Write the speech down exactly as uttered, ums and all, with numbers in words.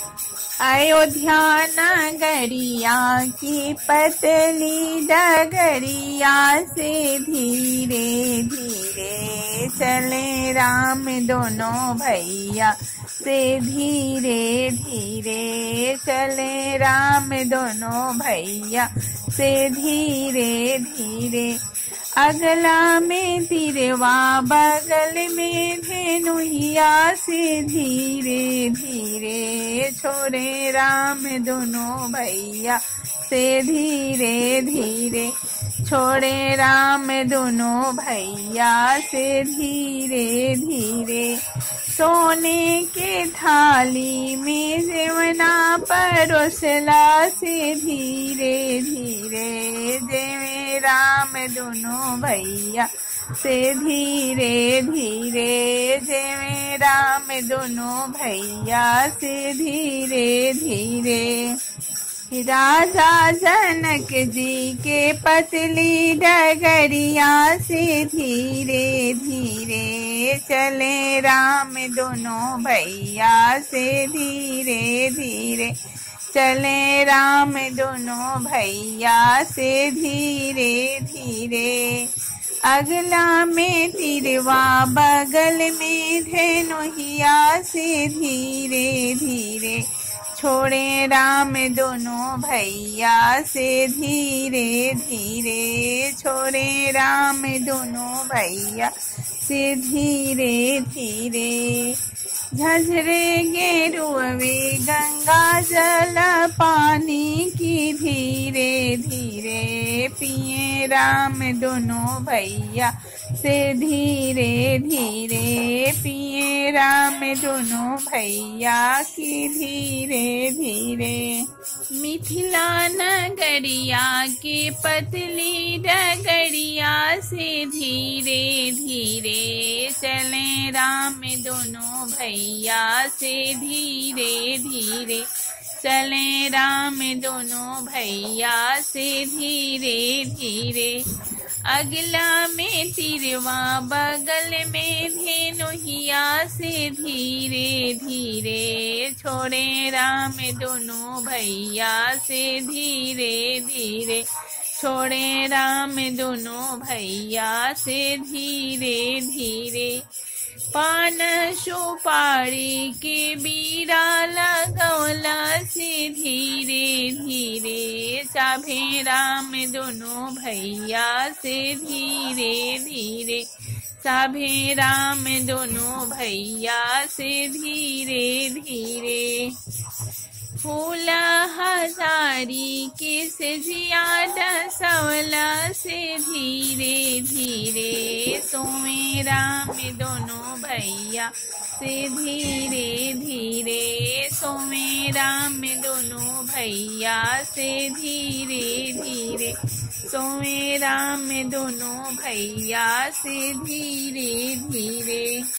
अयोध्या नगरिया की पतली डगरिया से धीरे धीरे चले राम दोनों भैया, से धीरे धीरे चले राम दोनों भैया, से धीरे धीरे। अगला में तिरवा बगल में धेनुहिया, से धीरे धीरे छोड़े राम दोनों भैया, से धीरे धीरे छोड़े राम दोनों भैया, से धीरे धीरे। सोने के थाली में जेवना परोसला, से धीरे धीरे जेवे राम दोनों भैया, से धीरे धीरे जेवे राम दोनों भैया, से धीरे धीरे। राजा जनक जी के पतली डगरिया, से धीरे धीरे चले राम दोनों भैया, से धीरे धीरे चले राम दोनों भैया, से धीरे धीरे। अगला में तिरवा बगल में धेनुहिया, से धीरे धीरे छोड़े राम दोनों भैया, से धीरे धीरे छोड़े राम दोनों भैया, से धीरे धीरे। झझरे गेरुवे गंगा जल पानी की, धीरे धीरे पिए राम दोनों भैया, से धीरे धीरे पिए राम दोनों भैया की, धीरे धीरे। मिथिला नगरिया के पतली डगरिया, से धीरे धीरे चले राम दोनों भैया, से धीरे धीरे चले राम दोनों भैया, से धीरे धीरे। अगला में तिरवा बगल में धेनुहिया, से धीरे धीरे छोड़े राम दोनों भैया, से धीरे धीरे छोड़े राम दोनों भैया, से धीरे धीरे। पान सुपारी के बीड़ा लगौला, से धीरे धीरे चाभे राम दोनों भैया, से धीरे धीरे चाभे राम दोनों भैया, से धीरे धीरे। फूल हजारी के सजिया डसवला, से धीरे धीरे सोए राम दोनों भैया, से धीरे धीरे सोए राम दोनों भैया, से धीरे धीरे सोए राम दोनों भैया, से धीरे धीरे।